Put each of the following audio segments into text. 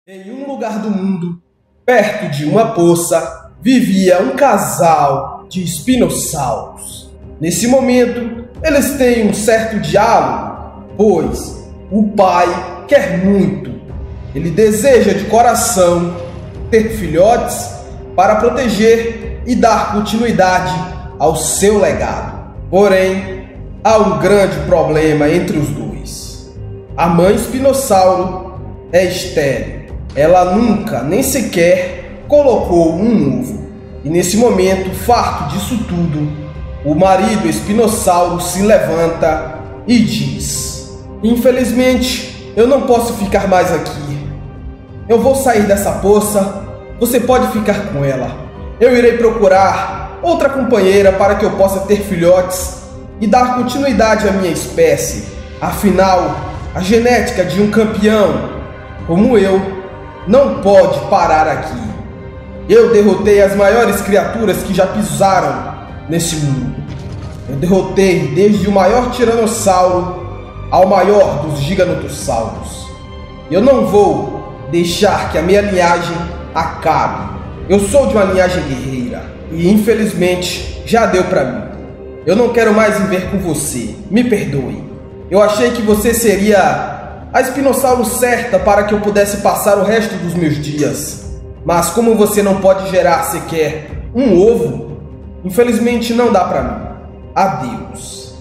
Em um lugar do mundo, perto de uma poça, vivia um casal de espinossauros. Nesse momento, eles têm um certo diálogo, pois o pai quer muito. Ele deseja de coração ter filhotes para proteger e dar continuidade ao seu legado. Porém, há um grande problema entre os dois. A mãe espinossauro é estéril. Ela nunca, nem sequer, colocou um ovo. E nesse momento, farto disso tudo, o marido espinossauro se levanta e diz: infelizmente, eu não posso ficar mais aqui. Eu vou sair dessa poça, você pode ficar com ela. Eu irei procurar outra companheira para que eu possa ter filhotes e dar continuidade à minha espécie. Afinal, a genética de um campeão como eu não pode parar aqui. Eu derrotei as maiores criaturas que já pisaram nesse mundo. Eu derrotei desde o maior tiranossauro ao maior dos giganotossauros. Eu não vou deixar que a minha linhagem acabe. Eu sou de uma linhagem guerreira e infelizmente já deu pra mim. Eu não quero mais viver com você. Me perdoe. Eu achei que você seria a espinossauro certa para que eu pudesse passar o resto dos meus dias. Mas como você não pode gerar sequer um ovo, infelizmente não dá para mim. Adeus.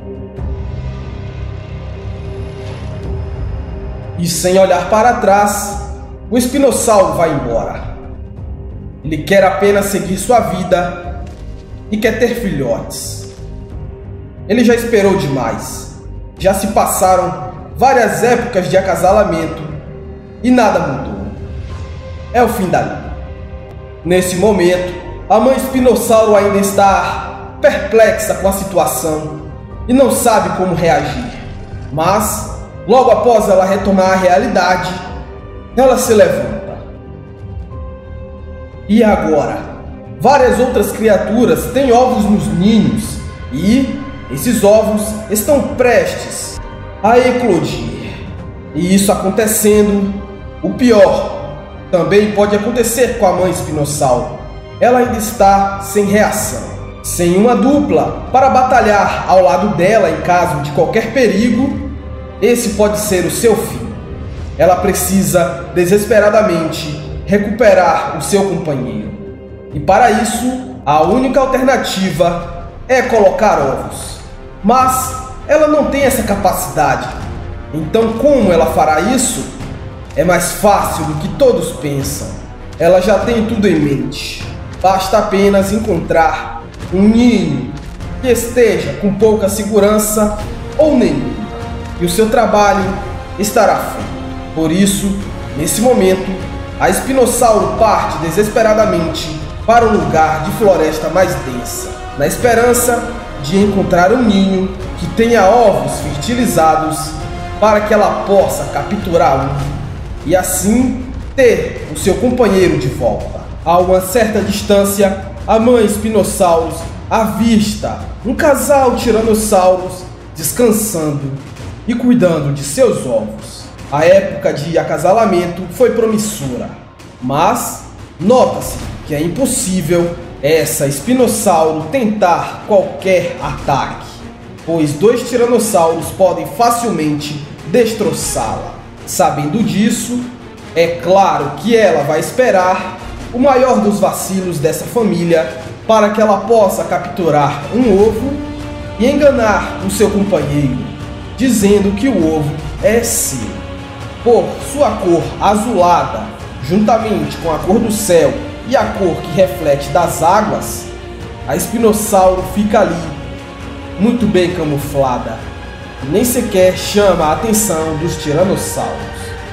E sem olhar para trás, o espinossauro vai embora. Ele quer apenas seguir sua vida e quer ter filhotes. Ele já esperou demais. Já se passaram várias épocas de acasalamento e nada mudou. É o fim da linha. Nesse momento, a mãe espinossauro ainda está perplexa com a situação e não sabe como reagir. Mas, logo após ela retomar a realidade, ela se levanta. E agora? Várias outras criaturas têm ovos nos ninhos e esses ovos estão prestes a eclodir. E isso acontecendo, o pior também pode acontecer com a mãe espinossauro. Ela ainda está sem reação, sem uma dupla para batalhar ao lado dela em caso de qualquer perigo. Esse pode ser o seu fim. Ela precisa desesperadamente recuperar o seu companheiro. E para isso, a única alternativa é colocar ovos. Mas ela não tem essa capacidade. Então, como ela fará isso? É mais fácil do que todos pensam. Ela já tem tudo em mente. Basta apenas encontrar um ninho que esteja com pouca segurança ou nenhuma, e o seu trabalho estará feito. Por isso, nesse momento, a espinossauro parte desesperadamente para um lugar de floresta mais densa, na esperança de encontrar um ninho que tenha ovos fertilizados para que ela possa capturar um e assim ter o seu companheiro de volta. A uma certa distância, a mãe espinossauro avista um casal de tiranossauros descansando e cuidando de seus ovos. A época de acasalamento foi promissora, mas nota-se que é impossível essa espinossauro tentar qualquer ataque, pois dois tiranossauros podem facilmente destroçá-la. Sabendo disso, é claro que ela vai esperar o maior dos vacilos dessa família para que ela possa capturar um ovo e enganar o seu companheiro, dizendo que o ovo é seu. Por sua cor azulada, juntamente com a cor do céu e a cor que reflete das águas, a espinossauro fica ali, muito bem camuflada, e nem sequer chama a atenção dos tiranossauros.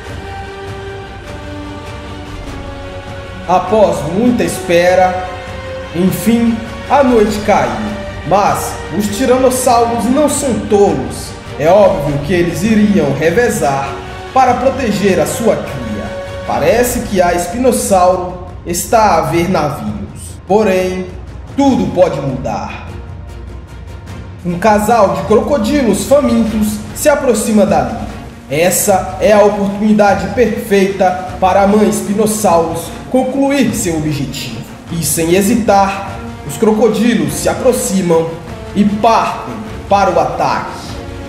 Após muita espera, enfim, a noite caiu. Mas os tiranossauros não são tolos. É óbvio que eles iriam revezar para proteger a sua cria. Parece que a espinossauro está a ver navios. Porém, tudo pode mudar. Um casal de crocodilos famintos se aproxima dali. Essa é a oportunidade perfeita para a mãe Spinosaurus concluir seu objetivo. E sem hesitar, os crocodilos se aproximam e partem para o ataque.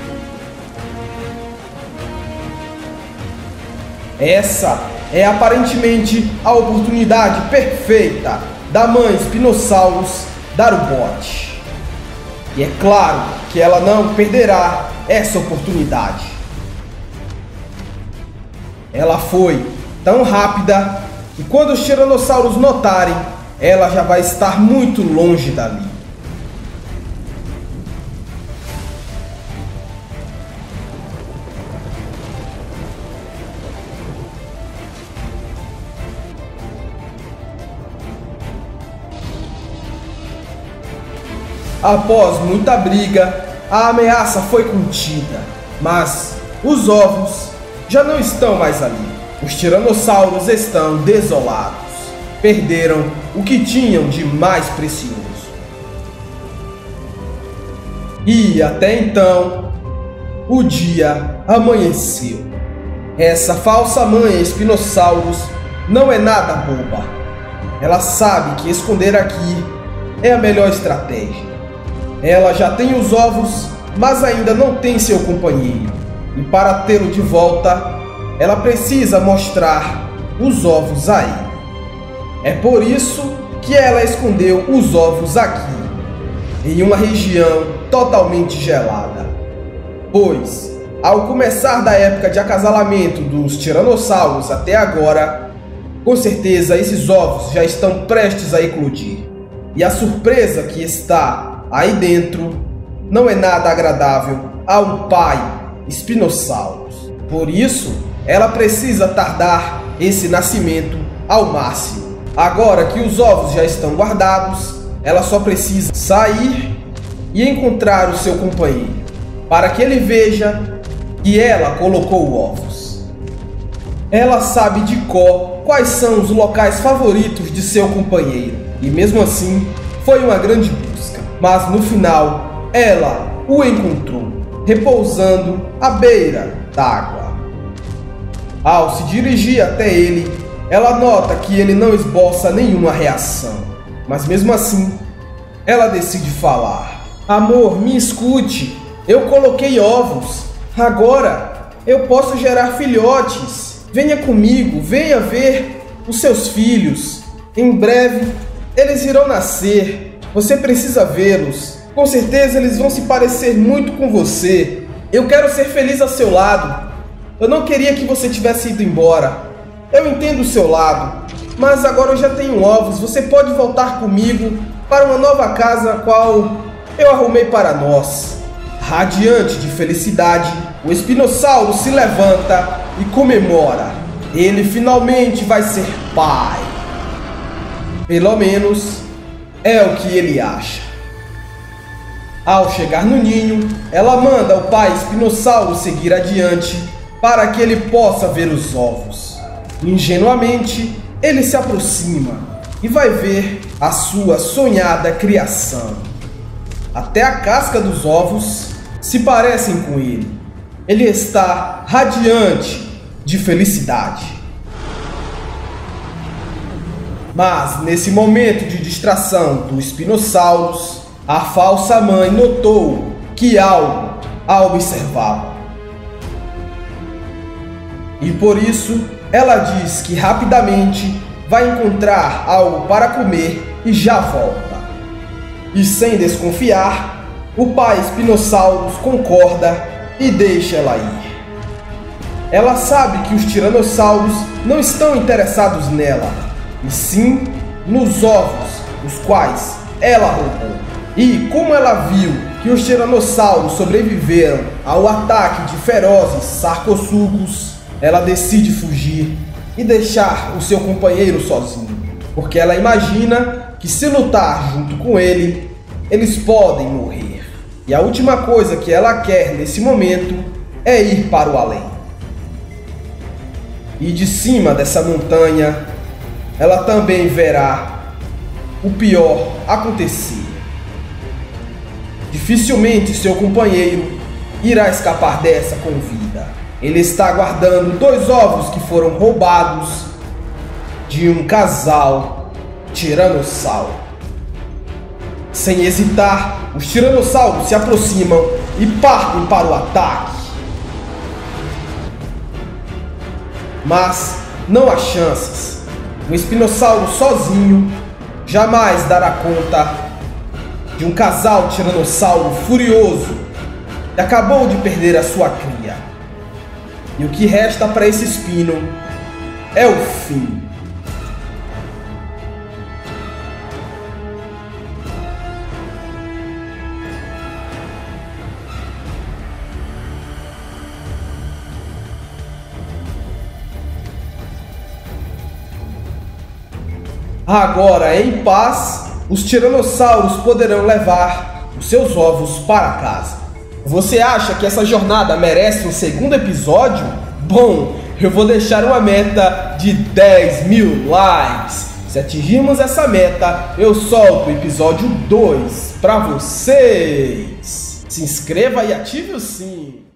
Essa é aparentemente a oportunidade perfeita da mãe Spinosaurus dar o bote. E é claro que ela não perderá essa oportunidade. Ela foi tão rápida que quando os tiranossauros notarem, ela já vai estar muito longe dali. Após muita briga, a ameaça foi contida, mas os ovos já não estão mais ali. Os tiranossauros estão desolados. Perderam o que tinham de mais precioso. E até então, o dia amanheceu. Essa falsa mãe Spinosaurus não é nada boba. Ela sabe que esconder aqui é a melhor estratégia. Ela já tem os ovos, mas ainda não tem seu companheiro. E para tê-lo de volta, ela precisa mostrar os ovos a ele. É por isso que ela escondeu os ovos aqui, em uma região totalmente gelada. Pois, ao começar da época de acasalamento dos tiranossauros até agora, com certeza esses ovos já estão prestes a eclodir. E a surpresa que está aí dentro não é nada agradável a um pai Spinosaurus. Por isso, ela precisa tardar esse nascimento ao máximo. Agora que os ovos já estão guardados, ela só precisa sair e encontrar o seu companheiro, para que ele veja que ela colocou ovos. Ela sabe de cor quais são os locais favoritos de seu companheiro, e mesmo assim foi uma grande busca. Mas no final, ela o encontrou, repousando à beira d'água. Ao se dirigir até ele, ela nota que ele não esboça nenhuma reação. Mas mesmo assim, ela decide falar. Amor, me escute. Eu coloquei ovos. Agora eu posso gerar filhotes. Venha comigo, venha ver os seus filhos. Em breve, eles irão nascer. Você precisa vê-los. Com certeza eles vão se parecer muito com você. Eu quero ser feliz ao seu lado. Eu não queria que você tivesse ido embora. Eu entendo o seu lado, mas agora eu já tenho ovos. Você pode voltar comigo para uma nova casa a qual eu arrumei para nós. Radiante de felicidade, o espinossauro se levanta e comemora. Ele finalmente vai ser pai. Pelo menos é o que ele acha. Ao chegar no ninho, ela manda o pai espinossauro seguir adiante para que ele possa ver os ovos. Ingenuamente, ele se aproxima e vai ver a sua sonhada criação. Até a casca dos ovos se parecem com ele. Ele está radiante de felicidade. Mas, nesse momento de distração do Spinosaurus, a falsa mãe notou que algo a observava. E por isso, ela diz que rapidamente vai encontrar algo para comer e já volta. E sem desconfiar, o pai Spinosaurus concorda e deixa ela ir. Ela sabe que os tiranossauros não estão interessados nela, e sim nos ovos, os quais ela roubou. E como ela viu que os tiranossauros sobreviveram ao ataque de ferozes sarcófagos, ela decide fugir e deixar o seu companheiro sozinho, porque ela imagina que se lutar junto com ele, eles podem morrer. E a última coisa que ela quer nesse momento é ir para o além. E de cima dessa montanha, ela também verá o pior acontecer. Dificilmente seu companheiro irá escapar dessa com vida. Ele está guardando 2 ovos que foram roubados de um casal tiranossauro. Sem hesitar, os tiranossauros se aproximam e partem para o ataque. Mas não há chances. Um espinossauro sozinho jamais dará conta de um casal tiranossauro furioso que acabou de perder a sua cria. E o que resta para esse espino é o fim. Agora, em paz, os tiranossauros poderão levar os seus ovos para casa. Você acha que essa jornada merece um segundo episódio? Bom, eu vou deixar uma meta de 10.000 likes. Se atingirmos essa meta, eu solto o episódio 2 para vocês. Se inscreva e ative o sininho.